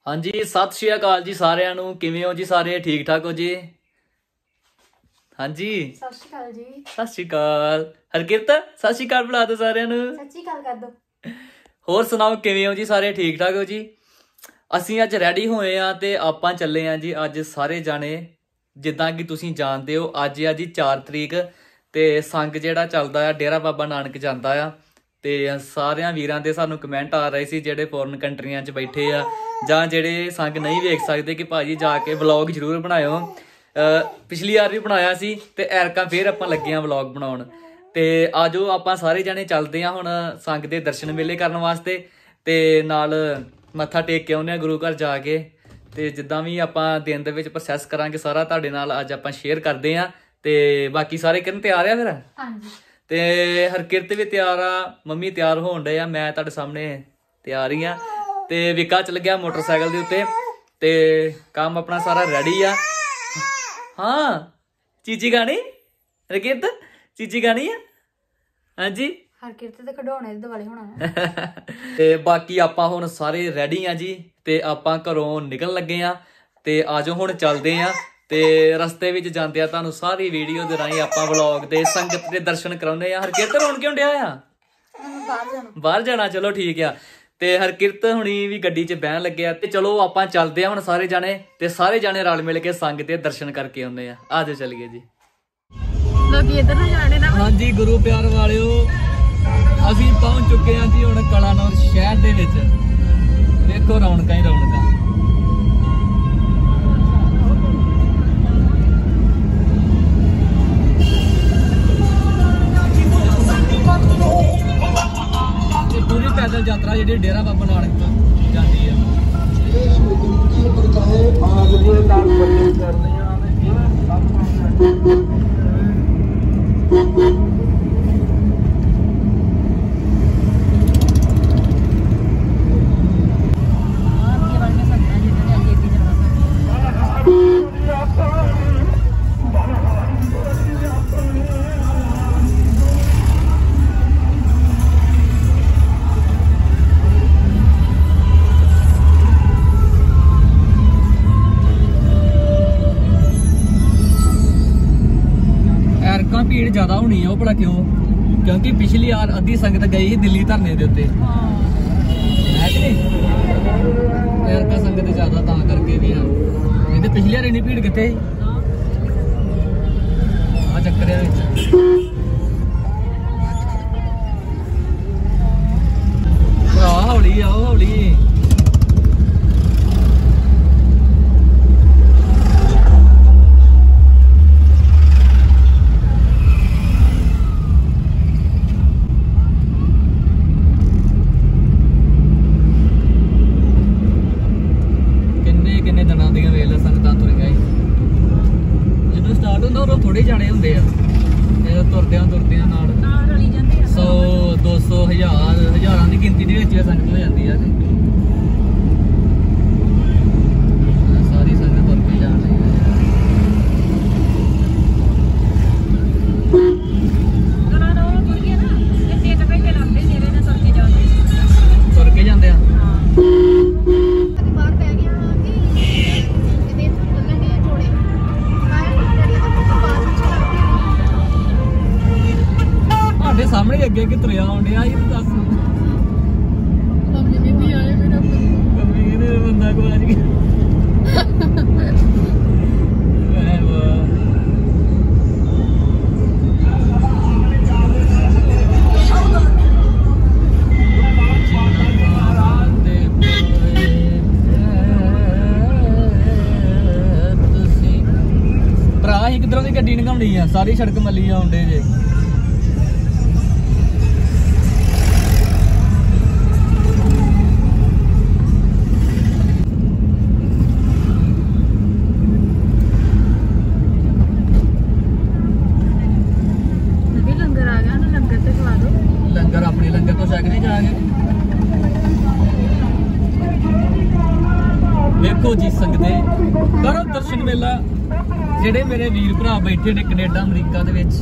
हाँ जी, सत श्री अकाल जी सारिਆਂ ਨੂੰ। किवें हो जी सारे? ठीक ठाक हो जी? हाँ जी, सत श्री अकाल जी। सत श्री अकाल। हरकिरत सत श्री अकाल बुला दो साਰਿਆਂ ਨੂੰ। सत श्री अकाल कर दो। ਹੋਰ ਸੁਣਾਓ ਕਿਵੇਂ ਹੋ ਜੀ ਸਾਰੇ? ਠੀਕ ਠਾਕ ਹੋ ਜੀ? ਅਸੀਂ ਅੱਜ ਰੈਡੀ ਹੋਏ ਆ ਤੇ ਆਪਾਂ ਚੱਲੇ ਆ ਜੀ ਅੱਜ ਸਾਰੇ ਜਾਣੇ। ਜਿੱਦਾਂ ਕਿ ਤੁਸੀਂ ਜਾਣਦੇ ਹੋ ਅੱਜ ਆ ਜੀ 4 ਤਰੀਕ ਤੇ ਸੰਗ ਜਿਹੜਾ ਚੱਲਦਾ ਆ ਡੇਰਾ ਬਾਬਾ ਨਾਨਕ ਜਾਂਦਾ ਆ। ਤੇ ਸਾਰਿਆਂ ਵੀਰਾਂ ਦੇ ਸਾਨੂੰ ਕਮੈਂਟ ਆ ਰਹੇ ਸੀ ਜਿਹੜੇ ਫੋਰਨ ਕੰਟਰੀਆਂ 'ਚ ਬੈਠੇ ਆ ਜਾਂ ਜਿਹੜੇ ਸੰਗ ਨਹੀਂ ਵੇਖ ਸਕਦੇ ਕਿ ਭਾਜੀ ਜਾ ਕੇ ਵਲੌਗ ਜ਼ਰੂਰ ਬਣਾਇਓ। ਪਿਛਲੀ ਵਾਰ ਵੀ ਬਣਾਇਆ ਸੀ ਤੇ ਐਰਕਾਂ ਫੇਰ ਆਪਾਂ ਲੱਗੇ ਆ ਵਲੌਗ ਬਣਾਉਣ। ਤੇ ਆਜੋ ਆਪਾਂ ਸਾਰੇ ਜਾਣੇ ਚੱਲਦੇ ਆ ਹੁਣ ਸੰਗ ਦੇ ਦਰਸ਼ਨ ਮੇਲੇ ਕਰਨ ਵਾਸਤੇ ਤੇ ਨਾਲ ਮੱਥਾ ਟੇਕ ਕੇ ਆਉਂਦੇ ਆ ਗੁਰੂ ਘਰ ਜਾ ਕੇ। ਤੇ ਜਿੱਦਾਂ ਵੀ ਆਪਾਂ ਦਿਨ ਦੇ ਵਿੱਚ ਪ੍ਰੋਸੈਸ ਕਰਾਂਗੇ ਸਾਰਾ ਤੁਹਾਡੇ ਨਾਲ ਅੱਜ ਆਪਾਂ ਸ਼ੇਅਰ ਕਰਦੇ ਆ। ਤੇ ਬਾਕੀ ਸਾਰੇ ਕਿਰਨ ਤਿਆਰ ਆ ਫਿਰ? ਹਾਂਜੀ। ਤੇ ਹਰਕਿਰਤ ਵੀ ਤਿਆਰ ਆ, ਮੰਮੀ ਤਿਆਰ ਹੋਣ ਡਏ ਆ, ਮੈਂ ਤੁਹਾਡੇ ਸਾਹਮਣੇ ਤਿਆਰ ਹੀ ਆ। ਤੇ ਵਿਕਾ ਚਲ ਗਿਆ ਮੋਟਰਸਾਈਕਲ ਦੇ ਉੱਤੇ ਤੇ ਕੰਮ ਆਪਣਾ ਸਾਰਾ ਰੈਡੀ ਆ। ਹਾਂ ਚੀਜੀ ਗਾਣੀ ਹਰਕਿਰਤ, ਚੀਜੀ ਗਾਣੀ ਆ। ਹਾਂਜੀ ਹਰਕਿਰਤ ਤੇ ਖਡਾਉਣੇ ਦੇ ਦੁਆਲੇ ਹੋਣਾ। ਤੇ ਬਾਕੀ ਆਪਾਂ ਹੁਣ ਸਾਰੇ ਰੈਡੀ ਆ ਜੀ ਤੇ ਆਪਾਂ ਘਰੋਂ ਨਿਕਲਣ ਲੱਗੇ ਆ। ਤੇ ਆਜੋ ਹੁਣ ਚੱਲਦੇ ਆ ਤੇ ਰਸਤੇ ਵਿੱਚ ਜਾਂਦੇ ਆ ਤੁਹਾਨੂੰ ਸਾਰੀ ਵੀਡੀਓ ਦੇ ਰਾਹੀਂ ਆਪਾਂ ਵਲੌਗ ਦੇ ਸੰਗਤ ਦੇ ਦਰਸ਼ਨ ਕਰਾਉਂਦੇ ਆ। ਹਰਕਿਰਤ ਰੋਣ ਕਿਉਂ ਡਿਆ ਆ? ਬਾਹਰ ਜਾਣਾ। ਚਲੋ ਠੀਕ ਆ। ਤੇ ਹਰਕਿਰਤ ਹੁਣੀ ਵੀ ਗੱਡੀ 'ਚ ਬਹਿਣ ਲੱਗੇ ਆ ਤੇ ਚਲੋ ਆਪਾਂ ਚੱਲਦੇ ਆ ਹੁਣ ਸਾਰੇ ਜਾਣੇ ਤੇ ਸਾਰੇ ਜਾਣੇ ਰਲ ਮਿਲ ਕੇ ਸੰਗ ਦੇ ਦਰਸ਼ਨ ਕਰਕੇ ਆਉਂਦੇ ਆ। ਆਜੋ ਚੱਲੀਏ ਜੀ। ਲੋਕੀ ਇੱਧਰ ਨੂੰ ਜਾਣੇ ਨਾ। ਹਾਂਜੀ ਗੁਰੂ ਪਿਆਰ ਵਾਲਿਓ, ਅਸੀਂ ਪਹੁੰਚ ਚੁੱਕੇ ਹਾਂ ਜੀ ਹੁਣ ਕਲਾਨੌਰ ਸ਼ਹਿਰ ਦੇ ਵਿੱਚ। ਦੇਖੋ ਰੌਣਕਾਂ ਹੀ ਰੌਣਕਾਂ। ਪੂਰੀ ਪੈਦਲ ਯਾਤਰਾ ਜਿਹੜੀ ਡੇਰਾ ਬਾਬਾ ਨਾਨਕ ਤੋਂ ਜਾਂਦੀ ਹੈ। भीड़ ज्यादा होनी है, वो भला क्यों? क्योंकि पिछली बार अद्धी संगत गई ही दिल्ली धरने दे उत्ते है कि नहीं? ऐरका संगत ज्यादा ता करके भी यार नहीं ते पिछली बार इन्नी भीड़ कित्थे आ चक्कर है विच। भरा हौली आओ हौली। थोड़े जाने होंगे तुरद्या नाल 100 200 1000 हज़ारां की गिनती के संगत हो जाती है। सारी संगत तुर के जान रही तुर के जाते हैं। सामने अगे अगे तुरया आने दस बंदा को आज भरा ही किधरों की गड्डी निकालनी है, सारी सड़क मली आउंडे जे। लंगर अपने लंगर तो सकने जाके देखो जी सकते करो दर्शन मेला। जेडे मेरे वीर भरा बैठे ने कनेडा अमरीका दे विच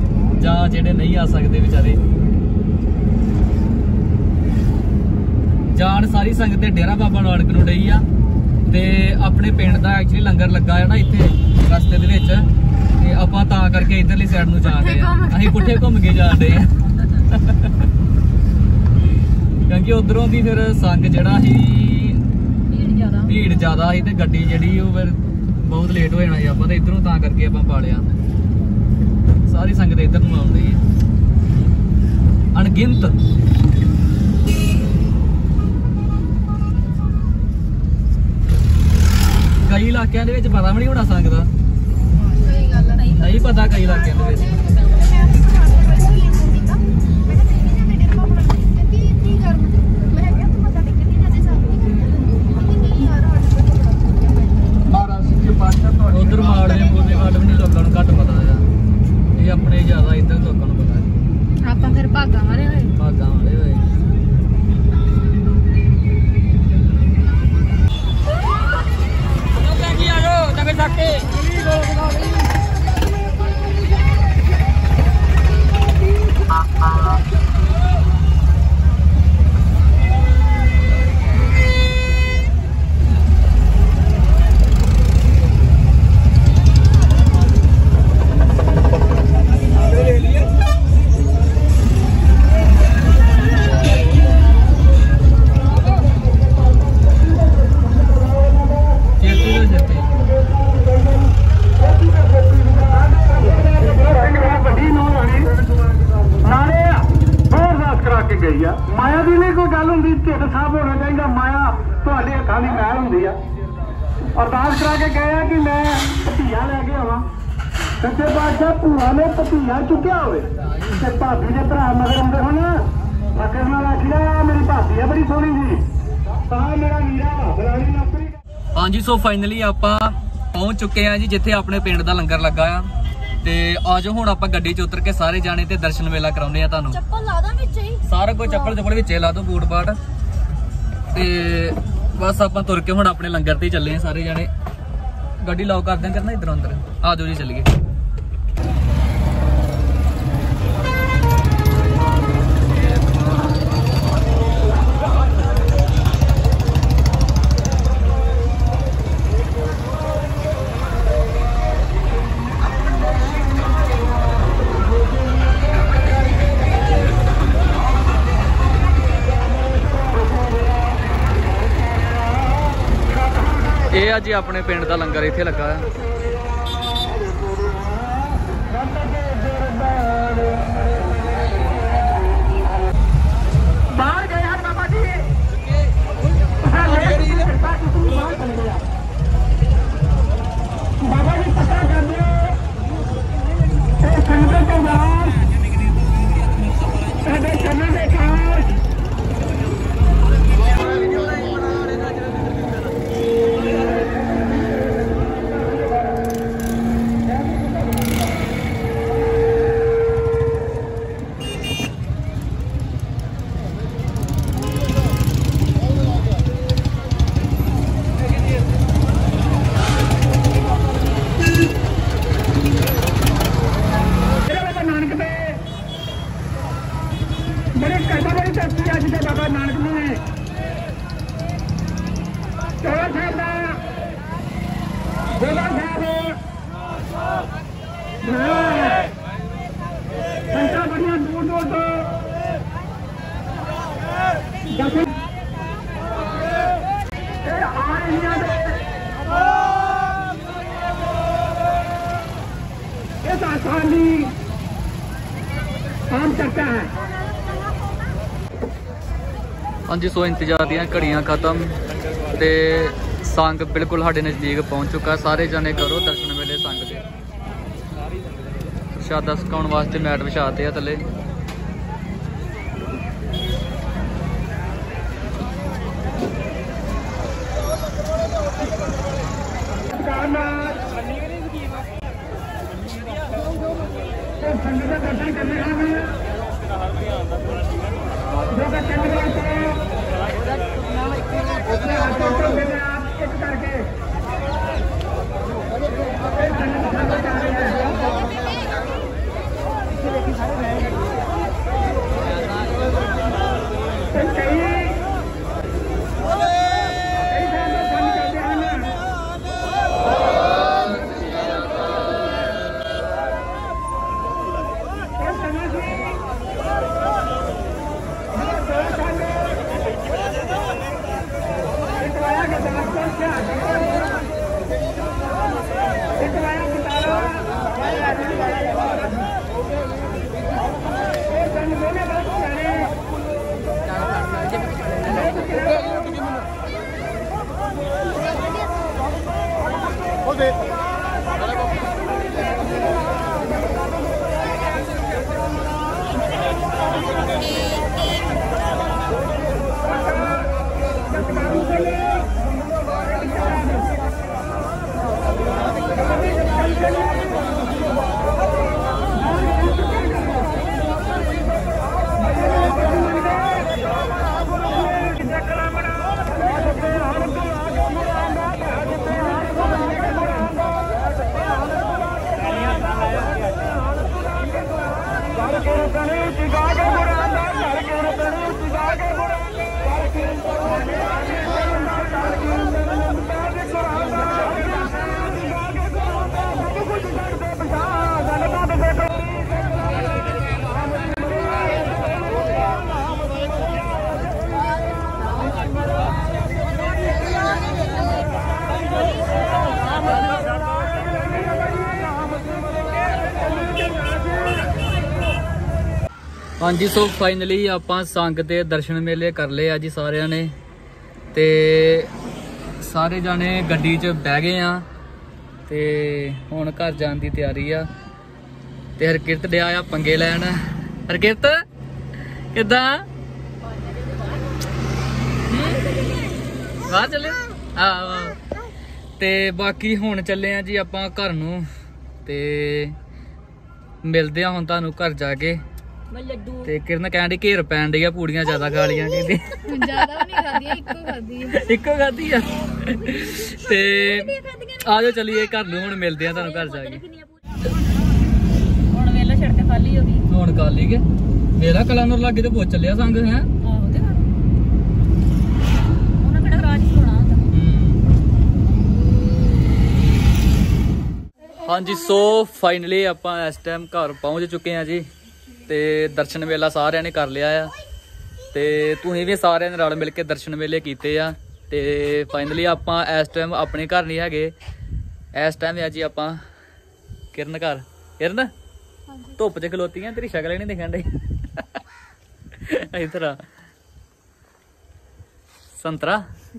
ਜਾਂ ਜਿਹੜੇ ਨਹੀਂ ਆ ਸਕਦੇ ਵਿਚਾਰੇ ਜਾਣ ਸਾਰੀ ਸੰਗਤ ਤੇ ਡੇਰਾ ਬਾਬਾ ਨਾਨਕ ਨੂੰ ਡਈ ਆ ਤੇ ਆਪਣੇ ਪਿੰਡ ਦਾ ਐਕਚੁਅਲੀ ਲੰਗਰ ਲੱਗਾ ਹੈ ਨਾ ਇੱਥੇ ਰਸਤੇ ਦੇ ਵਿੱਚ ਤੇ ਆਪਾਂ ਤਾਂ ਕਰਕੇ ਇਧਰਲੀ ਸਾਈਡ ਨੂੰ ਜਾ ਰਹੇ ਆ। ਅਸੀਂ ਪੁੱਠੇ ਘੁੰਮ ਕੇ ਜਾ ਰਹੇ ਆ ਕਿਉਂਕਿ ਉਧਰੋਂ ਦੀ ਫਿਰ ਸੰਗ ਜਿਹੜਾ ਸੀ ਭੀੜ ਜ਼ਿਆਦਾ ਸੀ ਤੇ ਗੱਡੀ ਜਿਹੜੀ ਉਹ ਫਿਰ ਬਹੁਤ ਲੇਟ ਹੋ ਜਾਣਾ ਸੀ ਆਪਾਂ ਤੇ ਇਧਰੋਂ ਤਾਂ ਕਰਕੇ ਆਪਾਂ ਪਾ ਲਿਆ। ਸਾਰੀ ਸੰਗਤ ਇੱਧਰ ਨੂੰ ਆਉਂਦੀ ਹੈ ਅਣਗਿਣਤ। ਕਈ ਇਲਾਕਿਆਂ ਦੇ ਵਿੱਚ ਪਤਾ ਵੀ ਨਹੀਂ ਹੋਣਾ ਸੰਗ ਦਾ। ਸਹੀ ਗੱਲ ਹੈ। ਨਹੀਂ ਪਤਾ ਕਈ ਇਲਾਕਿਆਂ ਦੇ ਵਿੱਚ। ਉਧਰ ਮਾੜੇ ਮੋਦੇ ਵੱਲ ਵੀ ਨਹੀਂ ਲੋਕਾਂ ਨੂੰ ਘੱਟ ਪਤਾ ਆ। ਇਹ ਆਪਣੇ ਜ਼ਿਆਦਾ ਇੱਧਰ ਲੋਕਾਂ ਨੂੰ ਪਤਾ ਹੈ। ਆਪਾਂ ਫਿਰ ਭਾਗਾਂ ਵਾਲੇ ਹੋਏ। ਭਾਗਾਂ ਵਾਲੇ ਹੋਏ। ਮਾਇਆ ਦੀ ਨਹੀਂ ਕੋਈ ਗੱਲ ਹੁੰਦੀ, ਢਿੱਡ ਸਾਫ਼ ਹੋਣਾ ਚਾਹੀਦਾ। ਮਾਇਆ ਤੁਹਾਡੇ ਹੱਥਾਂ ਦੀ ਮੈਲ ਹੁੰਦੀ ਆ। ਅਰਦਾਸ ਕਰਾ ਕੇ ਗਏ ਆ ਕਿ ਮੈਂ ਭਤੀਆ ਲੈ ਕੇ ਆਵਾਂ। ਸੱਚੇ ਪਾਤਸ਼ਾਹ ਭੂਆ ਨੇ ਭਤੀਆ ਚੁੱਕਿਆ ਹੋਵੇ ਤੇ ਭਾਬੀ ਦੇ ਭਰਾ ਮਗਰ ਆਉਂਦੇ ਹੁਣ ਮਗਰ ਨਾਲ ਆਖਿਆ ਮੇਰੀ ਭਾਬੀ ਆ ਬੜੀ ਸੋਹਣੀ ਸੀ ਤਾਂ ਮੇਰਾ ਵੀਰਾ ਬਲਾਣੀ ਨੌਕਰੀ। ਹਾਂਜੀ ਸੋ ਫਾਈਨਲੀ ਆਪਾਂ ਪਹੁੰਚ ਚੁੱਕੇ ਆ ਜੀ ਜਿੱਥੇ ਆਪਣੇ ਪਿੰਡ ਦਾ ਲੰਗਰ ਲੱਗਾ ਆ ਤੇ ਆਜੋ ਹੁਣ ਆਪਾਂ ਗੱਡੀ 'ਚ ਉਤਰ ਕੇ ਸਾਰੇ ਜਾਣੇ ਤੇ ਦਰਸ਼ਨ ਵੇਲਾ ਕਰਾਉਂਦੇ ਆ ਤੁਹਾਨੂੰ। ਚੱਪਲ ਲਾ ਦਾਂ ਵਿੱਚ ਹੀ ਸਾਰਾ ਕੁਝ ਚੱਪਲ ਵਿੱਚੇ ਲਾ ਦੋ ਬੂਟ ਬਾਟ ਤੇ ਬਸ ਆਪਾਂ ਤੁਰ ਕੇ ਹੁਣ ਆਪਣੇ ਲੰਗਰ ਤੇ ਚੱਲੇ ਆ ਸਾਰੇ ਜਾਣੇ। ਗੱਡੀ ਲੌਕ ਕਰ ਦਿਆਂ ਕਰਨਾ ਇਧਰੋਂ ਅੰਦਰ। ਆ ਜਾਓ ਜੀ ਚੱਲੀਏ। ਇਹ ਅੱਜ ਆਪਣੇ ਪਿੰਡ ਦਾ ਲੰਗਰ ਇੱਥੇ ਲੱਗਾ ਹੈ। ਬਾਹਰ ਗਏ ਹਨ ਬਾਬਾ ਜੀ। ਬਾਬਾ ਜੀ ਪਤਾ ਕਰਦੇ ਇਹ ਸੰਗਤ ਦੇ ਨਾਲ ਸਾਡੇ ਚੰਨ ਦੇ ਕਾਸ਼ आम चर्चा है। ਹਾਂਜੀ ਸੋ ਇੰਤਜ਼ਾਰ ਦੀਆਂ ਘੜੀਆਂ ਖਤਮ ਤੇ ਸੰਗ ਬਿਲਕੁਲ ਸਾਡੇ ਨਜ਼ਦੀਕ ਪਹੁੰਚ ਚੁੱਕਾ। ਸਾਰੇ ਜਾਣੇ ਕਰੋ ਦਰਸ਼ਨ ਵੇਲੇ ਸੰਗ ਦੇ। ਪ੍ਰਸ਼ਾਦਾ ਛਕਾਉਣ ਵਾਸਤੇ ਮੈਟ ਵਿਛਾਤੇ ਆ ਥੱਲੇ। ਪੈਣੀ ਉੱਚੀ ਗਾ ਕੇ ਮੁੰਡਿਆਂ ਦਾ ਘਰ ਕਿਰਨ ਪੈਣੀ ਉੱਚੀ ਗਾ ਕੇ ਮੁੰਡਿਆਂ ਦਾ ਘਰ ਕਿਰਨ ਪੈਣੀ ਘਰ ਕਿਰਨ ਪੈਣੀ ਪੈਣੀ ਕੁਰਾਨ ਦਾ ਉੱਚੀ ਗਾ ਕੇ ਕੁਰਾਨ ਦਾ ਸਭ ਕੁਝ ਛੱਡ ਦੇ ਪਛਾਣ ਜਨਤਾ ਦੇ ਦੇਖੋ ਹਾਂਜੀ ਸੋ ਫਾਈਨਲੀ ਆਪਾਂ ਸੰਗ ਦੇ ਦਰਸ਼ਨ ਮੇਲੇ ਕਰ ਲਏ ਆ ਜੀ ਸਾਰਿਆਂ ਨੇ ਤੇ ਸਾਰੇ ਜਾਣੇ ਗੱਡੀ 'ਚ ਬਹਿ ਗਏ ਆ ਤੇ ਹੁਣ ਘਰ ਜਾਣ ਦੀ ਤਿਆਰੀ ਆ ਤੇ ਹਰਕਿਰਤ ਡਿਆ ਆ ਪੰਗੇ ਲੈਣ। ਹਰਕਿਰਤ ਕਿੱਦਾਂ ਬਾਹਰ ਚੱਲੇ ਆ ਤੇ ਬਾਕੀ ਹੁਣ ਚੱਲੇ ਆ ਜੀ ਆਪਾਂ ਘਰ ਨੂੰ ਤੇ ਮਿਲਦੇ ਆ ਹੁਣ ਤੁਹਾਨੂੰ ਘਰ ਜਾ ਕੇ। ਤੇ ਕਿਰਨ ਕਹਿੰਦੀ ਘੇਰ ਪੈਣ ਡਈ ਆ ਪੂੜੀਆਂ ਜ਼ਿਆਦਾ ਖਾ ਲੀਆਂ ਕਹਿੰਦੀ ਜ਼ਿਆਦਾ ਨਹੀਂ ਖਾਧੀਆਂ ਇੱਕੋ ਖਾਧੀ ਆ ਤੇ ਆਜੋ ਚਲੀਏ ਘਰ ਨੂੰ ਹੁਣ ਮਿਲਦੇ ਆ ਤੁਹਾਨੂੰ ਘਰ ਜਾ ਕੇ। ਹੁਣ ਵੇਲਾ ਸੜਕ ਖਾਲੀ ਹੋ ਗਈ ਹੁਣ ਕਰ ਲਈ ਕੇ ਮੇਰਾ ਕਲਾਨਰ ਲੱਗੇ ਤੇ ਪੁੱਛ ਚੱਲਿਆ ਸੰਗ ਹੈ। ਆਹੋ ਤੇ ਉਹਨਾਂ ਕਿਹੜਾ ਰਾਜ ਹੋਣਾ ਹੁੰਦਾ। ਹਾਂਜੀ ਸੋ ਫਾਈਨਲੀ ਆਪਾਂ ਇਸ ਟਾਈਮ ਘਰ ਪਹੁੰਚ ਚੁੱਕੇ ਆ ਜੀ ਤੇ ਦਰਸ਼ਨ ਮੇਲਾ ਸਾਰਿਆਂ ਨੇ ਕਰ ਲਿਆ ਆ ਤੇ ਤੁਸੀਂ ਵੀ ਸਾਰਿਆਂ ਨੇ ਰਲ ਮਿਲ ਕੇ ਦਰਸ਼ਨ ਮੇਲੇ ਕੀਤੇ ਆ ਤੇ ਫਾਈਨਲੀ ਆਪਾਂ ਇਸ ਟਾਈਮ ਆਪਣੇ ਘਰ ਨਹੀਂ ਹੈਗੇ। ਇਸ ਟਾਈਮ ਆ ਜੀ ਆਪਾਂ ਕਿਰਨ ਘਰ। ਕਿਰਨ ਧੁੱਪ 'ਚ ਖਲੋਤੀ ਆ ਤੇਰੀ ਸ਼ਕਲ ਹੀ ਨਹੀਂ ਦਿਖਣ ਡਈ ਇਧਰ ਆ ਸੰਤਰਾ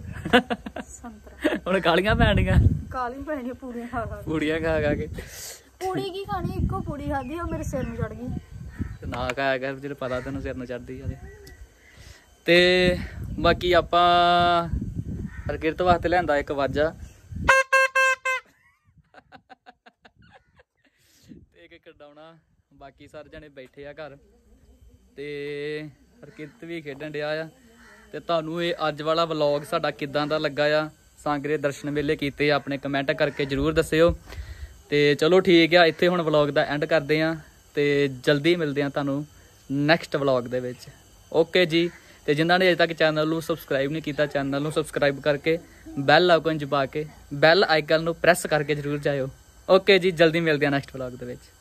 ਹੁਣ ਕਾਲੀਆਂ ਪੈਣੀਆਂ ਕਾਲੀ ਪੈਣੀ ਪੂੜੀਆਂ ਖਾ ਖਾ ਪੂੜੀਆਂ ਖਾ ਖਾ ਕੇ। ਪੂੜੀ ਕੀ ਖਾਣੀ ਇੱਕੋ ਪੂੜੀ ਖਾਧੀ ਉਹ ਮੇਰੇ ਸਿਰ ਨੂੰ ਚੜ ਗਈ ਨਾ ਖਾਇਆ ਕਰ ਜਿਹੜਾ ਪਤਾ ਤੈਨੂੰ ਸਿਰ ਨੂੰ ਚੜਦੀ ਆ ਤੇ ਬਾਕੀ ਆਪਾਂ ਹਰਕਿਰਤ ਵਾਸਤੇ ਲਿਆਂਦਾ ਇੱਕ ਵਾਜਾ ਤੇ ਇੱਕ ਕਢਾਉਣਾ। ਬਾਕੀ ਸਾਰੇ ਜਣੇ ਬੈਠੇ ਆ ਘਰ ਤੇ ਹਰਕਿਰਤ ਵੀ ਖੇਡਣ ਡਿਆ ਆ ਤੇ ਤੁਹਾਨੂੰ ਇਹ ਅੱਜ ਵਾਲਾ ਵਲੌਗ ਸਾਡਾ ਕਿੱਦਾਂ ਦਾ ਲੱਗਾ ਆ ਸੰਗ ਦੇ ਦਰਸ਼ਨ ਮੇਲੇ ਕੀਤੇ ਆ ਆਪਣੇ ਕਮੈਂਟ ਕਰਕੇ ਜ਼ਰੂਰ ਦੱਸਿਓ। ਤੇ ਚਲੋ ਠੀਕ ਆ ਇੱਥੇ ਹੁਣ ਵਲੌਗ ਦਾ ਐਂਡ ਕਰਦੇ ਆ ਤੇ ਜਲਦੀ ਮਿਲਦੇ ਆ ਤੁਹਾਨੂੰ ਨੈਕਸਟ ਵਲੌਗ ਦੇ ਵਿੱਚ। ਓਕੇ ਜੀ। ਤੇ ਜਿਨ੍ਹਾਂ ਨੇ ਅਜੇ ਤੱਕ ਚੈਨਲ ਨੂੰ ਸਬਸਕ੍ਰਾਈਬ ਨਹੀਂ ਕੀਤਾ ਚੈਨਲ ਨੂੰ ਸਬਸਕ੍ਰਾਈਬ ਕਰਕੇ ਬੈਲ ਆਈਕਨ ਦਬਾ ਕੇ ਬੈਲ ਆਈਕਨ ਨੂੰ ਪ੍ਰੈਸ ਕਰਕੇ ਜ਼ਰੂਰ ਜਾਇਓ। ਓਕੇ ਜੀ ਜਲਦੀ ਮਿਲਦੇ ਆ ਨੈਕਸਟ ਵਲੌਗ ਦੇ ਵਿੱਚ।